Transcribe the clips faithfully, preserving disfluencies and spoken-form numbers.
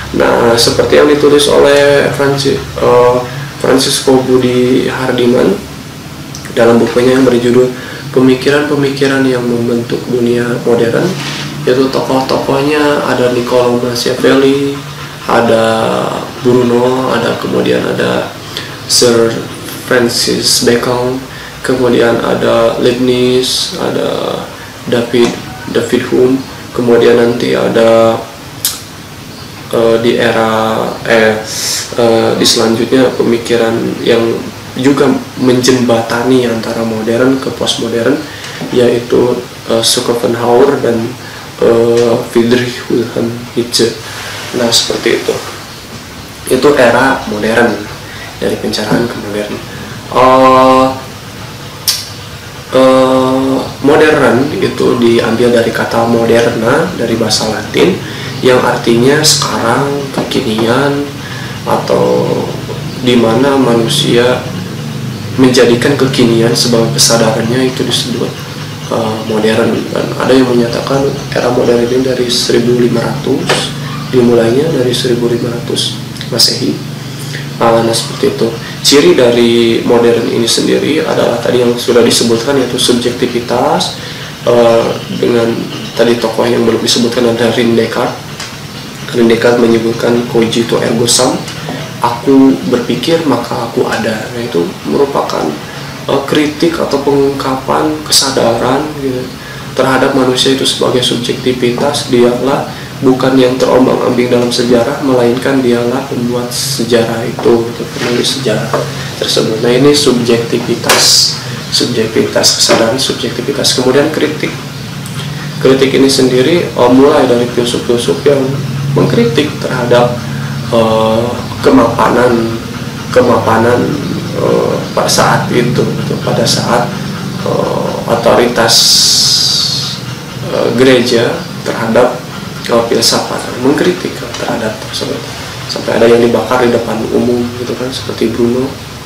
Nah, seperti yang ditulis oleh Francis, uh, Francisco Budi Hardiman dalam bukunya yang berjudul Pemikiran-pemikiran yang Membentuk Dunia Modern, yaitu tokoh-tokohnya ada Niccolo Machiavelli, ada Bruno, ada kemudian ada Sir Francis Bacon, kemudian ada Leibniz, ada David David Hume, kemudian nanti ada uh, di era eh uh, di selanjutnya pemikiran yang juga menjembatani antara modern ke postmodern, yaitu uh, Schopenhauer dan uh, Friedrich Wilhelm Nietzsche. Nah, seperti itu. Itu era modern, dari pencerahan ke modern. Uh, uh, modern itu diambil dari kata moderna, dari bahasa Latin, yang artinya sekarang, kekinian, atau di mana manusia menjadikan kekinian sebagai kesadarannya, itu disebut uh, modern. Dan ada yang menyatakan era modern ini dari seribu lima ratus, dimulainya dari seribu lima ratus Masehi. Nah, seperti itu. Ciri dari modern ini sendiri adalah tadi yang sudah disebutkan, yaitu subjektivitas. Uh, dengan tadi tokoh yang belum disebutkan ada René Descartes. René Descartes menyebutkan cogito ergo sum, aku berpikir maka aku ada. Nah, itu merupakan uh, kritik atau pengungkapan kesadaran gitu, terhadap manusia itu sebagai subjektivitas. Dialah bukan yang terombang-ambing dalam sejarah, melainkan dialah pembuat sejarah itu, gitu, penulis sejarah tersebut. Nah, ini subjektivitas, subjektivitas kesadaran, subjektivitas. Kemudian kritik. Kritik ini sendiri uh, mulai dari filsuf-filsuf yang mengkritik terhadap uh, kemapanan kemapanan uh, pada saat itu, gitu, pada saat uh, otoritas uh, gereja terhadap uh, filsafat, mengkritik terhadap tersebut, sampai ada yang dibakar di depan umum, gitu kan, seperti Bruno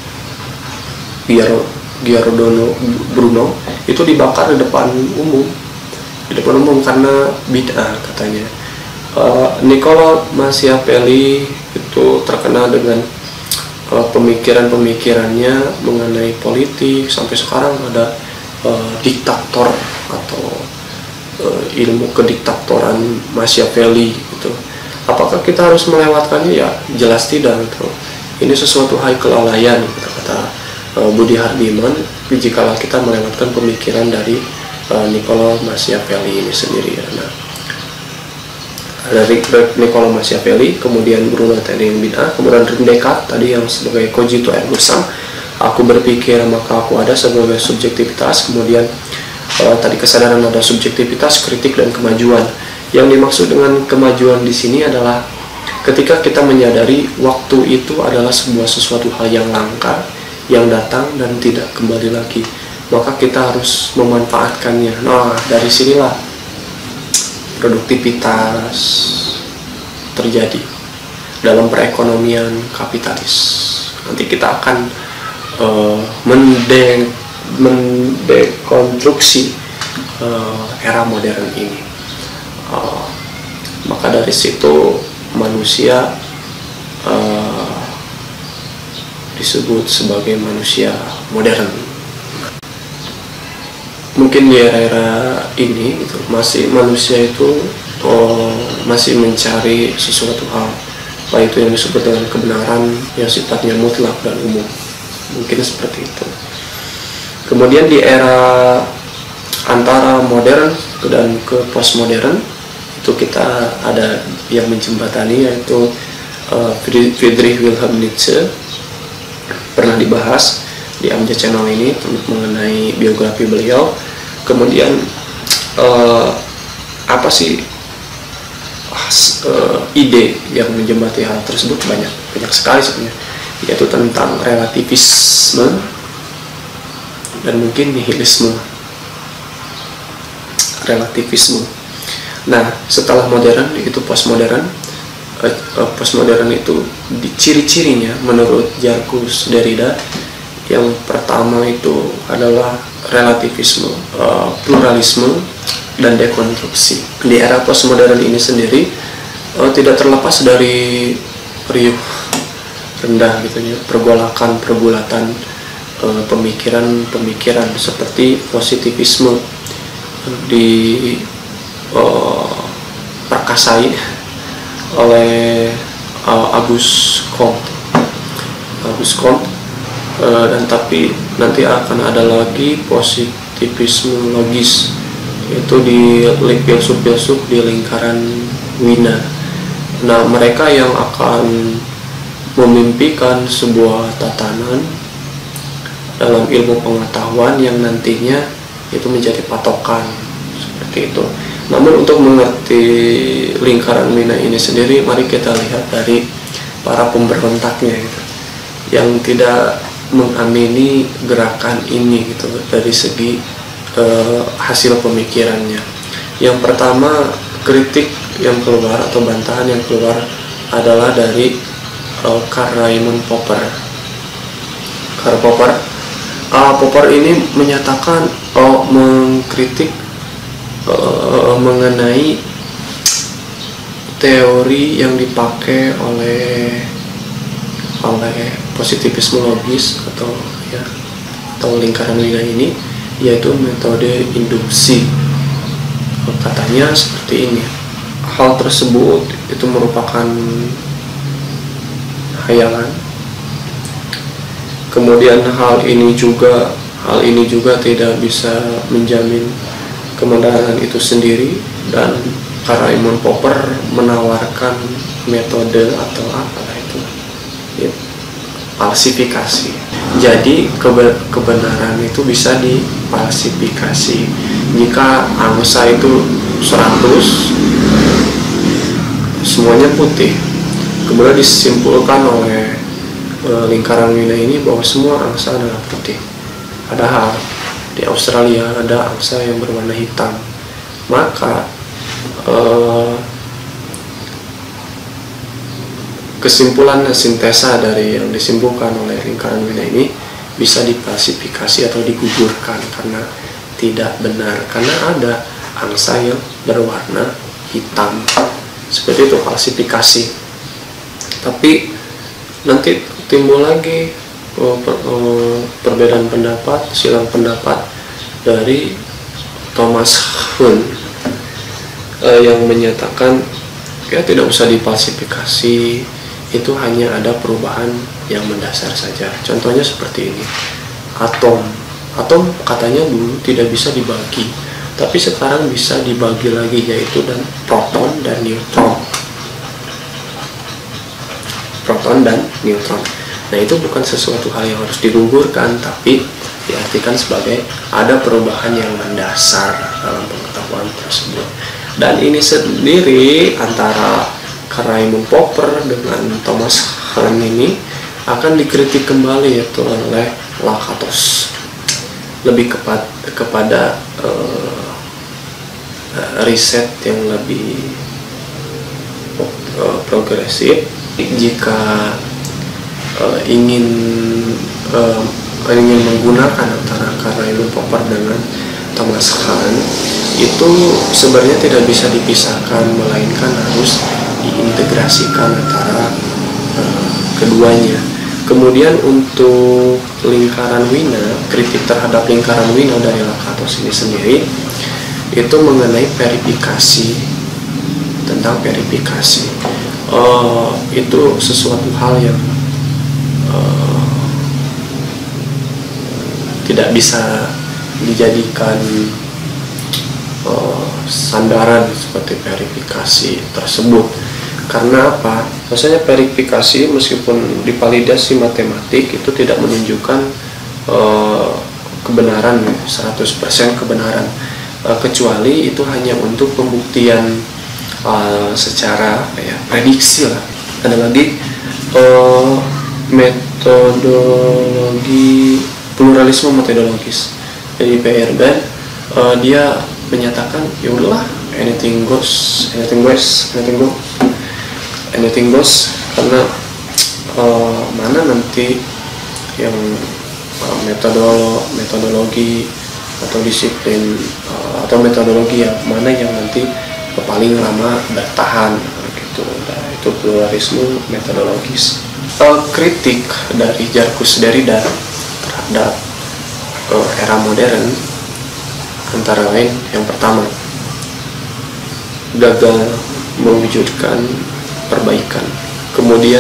Giordano Bruno itu dibakar di depan umum, di depan umum karena bid'ah katanya. Uh, Niccolo Machiavelli itu terkenal dengan uh, pemikiran-pemikirannya mengenai politik. Sampai sekarang ada uh, diktator atau uh, ilmu kediktatoran Machiavelli gitu. Apakah kita harus melewatkannya? Ya jelas tidak gitu. Ini sesuatu hal kelalaian, kata-kata uh, Budi Hardiman, jikalau kita melewatkan pemikiran dari uh, Niccolo Machiavelli ini sendiri. Nah, dari Niccolo Machiavelli, kemudian Bruno tadi yang bid'ah, kemudian René Descartes tadi yang sebagai cogito ergo sum, aku berpikir maka aku ada, sebagai subjektivitas. Kemudian uh, tadi kesadaran ada subjektivitas, kritik, dan kemajuan. Yang dimaksud dengan kemajuan di sini adalah ketika kita menyadari waktu itu adalah sebuah sesuatu hal yang langka, yang datang dan tidak kembali lagi, maka kita harus memanfaatkannya. Nah, dari sinilah produktivitas terjadi dalam perekonomian kapitalis. Nanti kita akan uh, mende mendekonstruksi uh, era modern ini. Uh, maka dari situ manusia uh, disebut sebagai manusia modern. Mungkin di era-era ini gitu, masih manusia itu oh, masih mencari sesuatu hal, baik itu yang disebut dengan kebenaran yang sifatnya mutlak dan umum. Mungkin seperti itu. Kemudian di era antara modern dan ke postmodern itu kita ada yang menjembatani, yaitu uh, Friedrich Wilhelm Nietzsche, pernah dibahas di Amja Channel ini mengenai biografi beliau. Kemudian uh, apa sih uh, ide yang menjembatani hal tersebut? Banyak banyak sekali sebenarnya, yaitu tentang relativisme dan mungkin nihilisme. Relativisme. Nah, setelah modern itu postmodern. Uh, uh, postmodern itu di ciri-cirinya menurut Jacques Derrida, yang pertama itu adalah relativisme, uh, pluralisme, dan dekonstruksi. Di era postmodern ini sendiri uh, tidak terlepas dari riuh rendah gitu ya, pergolakan pergulatan uh, pemikiran-pemikiran seperti positivisme di uh, perkasai oleh uh, Auguste Comte Auguste Comte uh, dan tapi nanti akan ada lagi positivisme logis, itu di filsuf-filsuf di lingkaran Wina. Nah, mereka yang akan memimpikan sebuah tatanan dalam ilmu pengetahuan yang nantinya itu menjadi patokan seperti itu. Namun untuk mengerti lingkaran Wina ini sendiri, mari kita lihat dari para pemberontaknya gitu, yang tidak mengamini gerakan ini gitu dari segi eh, hasil pemikirannya. Yang pertama, kritik yang keluar atau bantahan yang keluar adalah dari uh, Karl Raimund Popper. Karl Popper, uh, Popper ini menyatakan oh, mengkritik uh, mengenai teori yang dipakai oleh oleh positivisme logis atau ya atau lingkaran Wina ini, yaitu metode induksi. Katanya seperti ini, hal tersebut itu merupakan hayalan. Kemudian hal ini juga hal ini juga tidak bisa menjamin kebenaran itu sendiri, dan Karl Raimund Popper menawarkan metode atau apa itu ya, falsifikasi. Jadi kebenaran itu bisa difalsifikasi. Jika angsa itu seratus, semuanya putih, kemudian disimpulkan oleh e, lingkaran Wina ini bahwa semua angsa adalah putih. Padahal di Australia ada angsa yang berwarna hitam. Maka e, kesimpulan sintesa dari yang disimpulkan oleh lingkaran Wina ini bisa diklasifikasi atau digugurkan karena tidak benar, karena ada angsa yang berwarna hitam. Seperti itu falsifikasi. Tapi nanti timbul lagi oh, per, oh, perbedaan pendapat, silang pendapat dari Thomas Kuhn eh, yang menyatakan ya tidak usah difalsifikasi, itu hanya ada perubahan yang mendasar saja. Contohnya seperti ini, atom atom katanya dulu tidak bisa dibagi, tapi sekarang bisa dibagi lagi, yaitu dan proton dan neutron proton dan neutron. Nah, itu bukan sesuatu hal yang harus digugurkan, tapi diartikan sebagai ada perubahan yang mendasar dalam pengetahuan tersebut. Dan ini sendiri antara Karl Raimund Popper dengan Thomas Kuhn ini akan dikritik kembali yaitu oleh Lakatos, lebih kepada, kepada uh, riset yang lebih uh, progresif. Jika uh, ingin uh, ingin menggunakan antara Karl Raimund Popper dengan Thomas Kuhn, itu sebenarnya tidak bisa dipisahkan, melainkan harus diintegrasikan antara uh, keduanya. Kemudian untuk lingkaran Wina, kritik terhadap lingkaran Wina dari Lakatos ini sendiri itu mengenai verifikasi, tentang verifikasi. Uh, itu sesuatu hal yang uh, tidak bisa dijadikan uh, sandaran seperti verifikasi tersebut. Karena apa? Maksudnya verifikasi meskipun divalidasi matematik itu tidak menunjukkan uh, kebenaran seratus persen kebenaran, uh, kecuali itu hanya untuk pembuktian uh, secara ya, prediksi lah. Ada lagi uh, metodologi pluralisme metodologis. Jadi P R Band uh, dia menyatakan ya udahlah, anything goes, anything goes, anything goes. anything goes karena uh, mana nanti yang uh, metodolo, metodologi atau disiplin uh, atau metodologi yang mana yang nanti paling lama bertahan gitu. itu. Nah, itu pluralisme metodologis. Uh, kritik dari Jacques Derrida terhadap uh, era modern antara lain, yang pertama, gagal mewujudkan perbaikan. Kemudian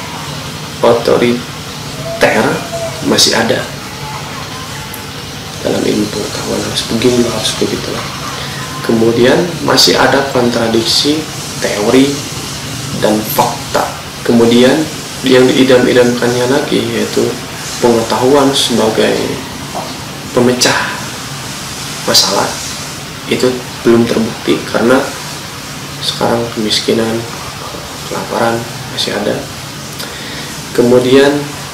otoriter masih ada dalam ilmu pengetahuan, harus begini, harus begitu. Kemudian masih ada kontradiksi teori dan fakta. Kemudian yang diidam-idamkannya lagi yaitu pengetahuan sebagai pemecah masalah, itu belum terbukti karena sekarang kemiskinan, kelaparan masih ada. Kemudian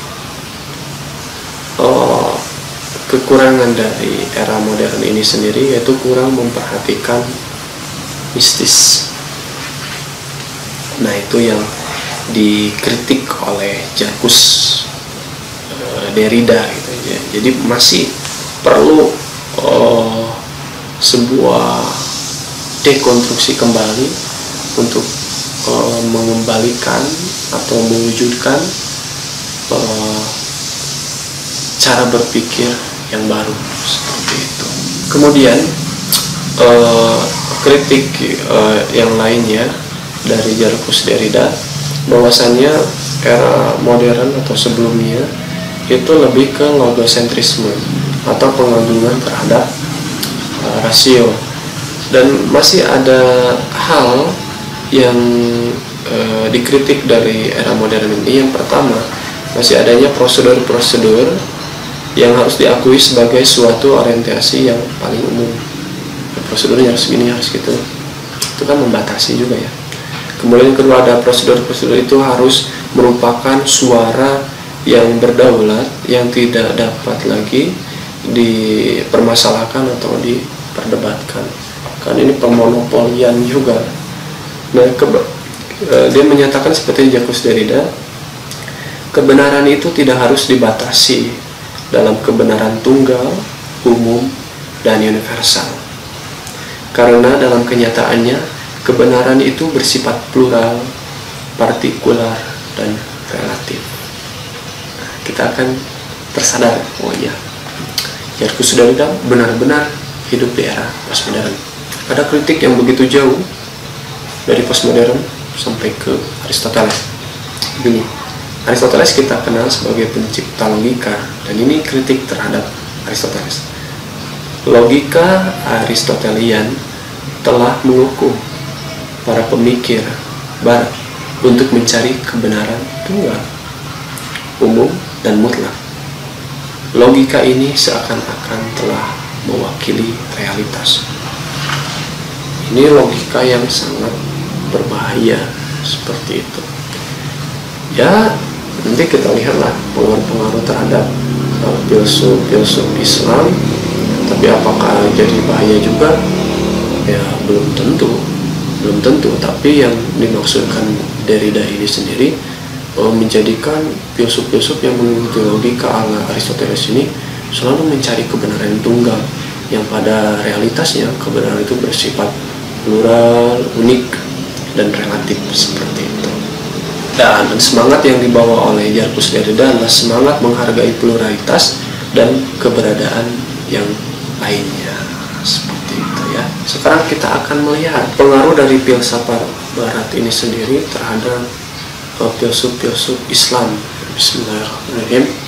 oh, kekurangan dari era modern ini sendiri yaitu kurang memperhatikan mistis. Nah, itu yang dikritik oleh Jacques uh, Derrida gitu ya. Jadi masih perlu uh, sebuah dekonstruksi kembali untuk uh, mengembalikan atau mewujudkan uh, cara berpikir yang baru seperti itu. Kemudian uh, kritik uh, yang lainnya dari Jacques Derrida bahwasannya era modern atau sebelumnya itu lebih ke logosentrisme atau pengagungan terhadap uh, rasio, dan masih ada hal yang uh, dikritik dari era modern ini. Yang pertama, masih adanya prosedur-prosedur yang harus diakui sebagai suatu orientasi yang paling umum. Prosedurnya harus gini, harus gitu, itu kan membatasi juga ya. Kemudian kedua, ada prosedur-prosedur itu harus merupakan suara yang berdaulat, yang tidak dapat lagi dipermasalahkan atau diperdebatkan. Kan ini pemonopolian juga. Nah, dia menyatakan seperti Jacques Derrida, kebenaran itu tidak harus dibatasi dalam kebenaran tunggal, umum, dan universal. Karena dalam kenyataannya, kebenaran itu bersifat plural, partikular, dan relatif. Nah, kita akan tersadar, oh iya, Jacques Derrida benar-benar hidup di era postmodern. Ada kritik yang begitu jauh dari postmodern sampai ke Aristoteles. Begini, Aristoteles kita kenal sebagai pencipta logika, dan ini kritik terhadap Aristoteles. Logika Aristotelian telah mengukur para pemikir barat untuk mencari kebenaran tunggal, umum, dan mutlak. Logika ini seakan-akan telah mewakili realitas. Ini logika yang sangat berbahaya seperti itu. Ya, nanti kita lihatlah pengaruh-pengaruh terhadap uh, filsuf-filsuf Islam. Tapi apakah jadi bahaya juga? Ya, belum tentu. Belum tentu, tapi yang dimaksudkan Derrida ini sendiri uh, menjadikan filsuf-filsuf yang mengikuti logika ala Aristoteles ini selalu mencari kebenaran tunggal, yang pada realitasnya kebenaran itu bersifat plural, unik, dan relatif seperti itu. Dan semangat yang dibawa oleh Jacques Derrida adalah semangat menghargai pluralitas dan keberadaan yang lainnya. Seperti itu ya. Sekarang kita akan melihat pengaruh dari filsafat barat ini sendiri terhadap uh, filsuf-filsuf Islam. Bismillahirrahmanirrahim.